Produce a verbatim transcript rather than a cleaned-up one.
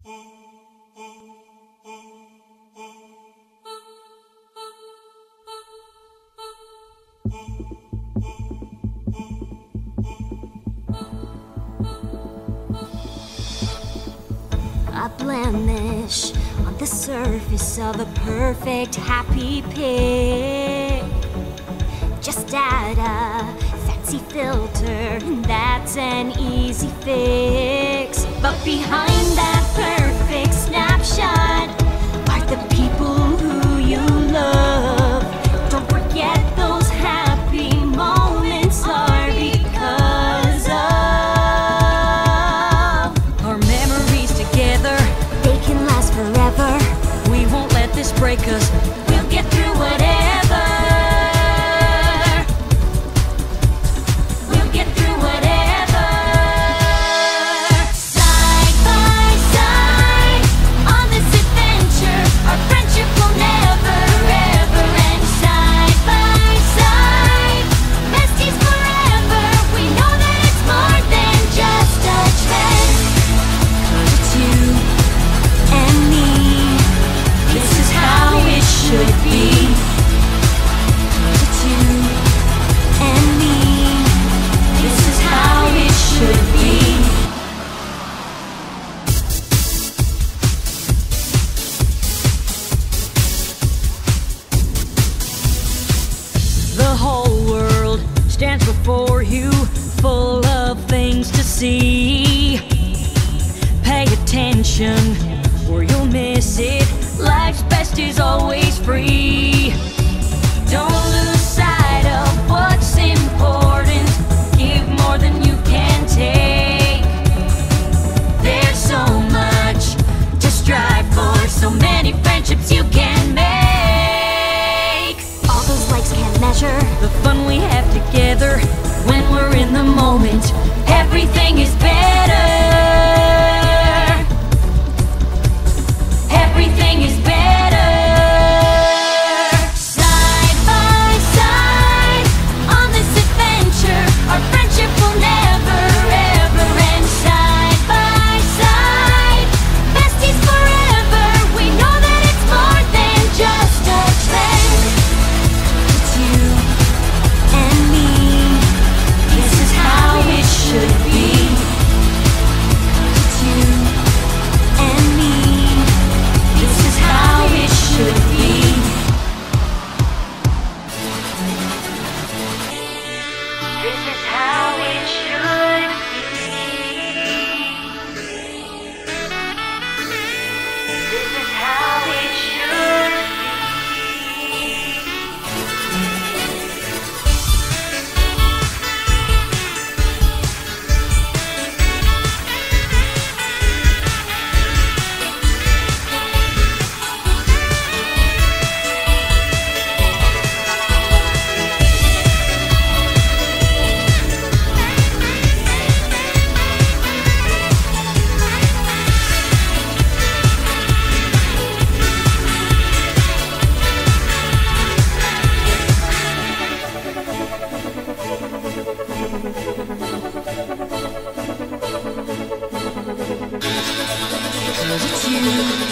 A blemish on the surface of a perfect happy pic. Just add a fancy filter and that's an easy fix. But behind that perfect snapshot are the people who you love. Don't forget those happy moments are because of our memories together. They can last forever. We won't let this break us. We'll get through whatever. We'll get through whatever. Side by side on this adventure, our friendship will never ever end. Side by side, besties forever. We know that it's more than just a trend. 'Cause it's you and me. This is how it should be. 'Cause it's you and me. This is how it should be. The whole world stands before you, full of things to see. Pay attention or you'll miss it. Life's best is always free. Don't lose sight of what's important. Give more than you can take. There's so much to strive for, so many friendships you can make. All those likes can't measure the fun we have together. When we're in the moment, everything is better. Everything is better. Side by side on this adventure, our friendship will never ever end. Side by side, besties forever. We know that it's more than just a trend. It's you and me. This is how it should be. It's you and me. This is how it should be. This is how it should be. This is how it should be. It's you